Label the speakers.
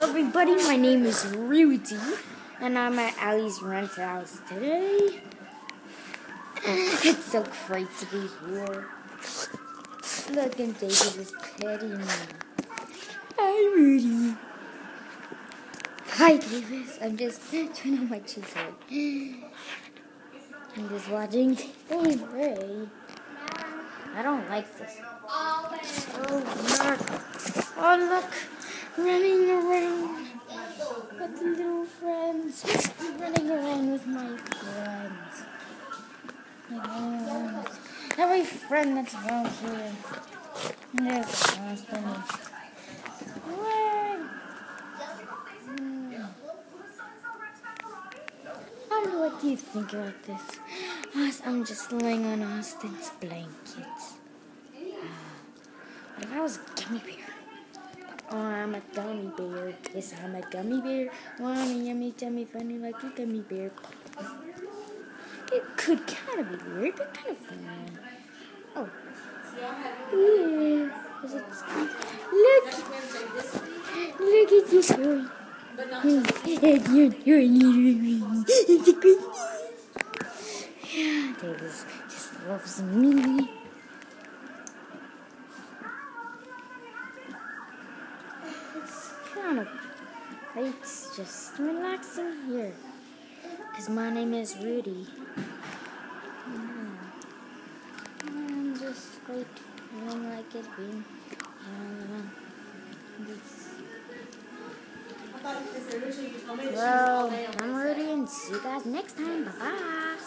Speaker 1: Everybody, my name is Rudy, and I'm at Allie's rent house today. It's so great to be here. Look, and David is petting me. Hi, Rudy. Hi, Davis. I'm just turning on my cheeks out. I'm just watching TV. I don't like this. Oh, look. Running around with the little friends. Running around with my friends. Every friend that's around here. There's Austin. What do you think about this? I'm just laying on Austin's blankets. What if I was a gummy bear? Oh, I'm a gummy bear. Yes, I'm a gummy bear. Oh, I'm a yummy, tummy, funny like a gummy bear. It could kind of be weird, but kind of fun. Oh. Yeah. Look at you, boy. You're it's a great. Yeah, Davis just loves me. It's kind of great just relaxing here. Because my name is Rudy. I'm just great feeling like it being. Well, I'm Rudy and see you guys next time. Bye-bye.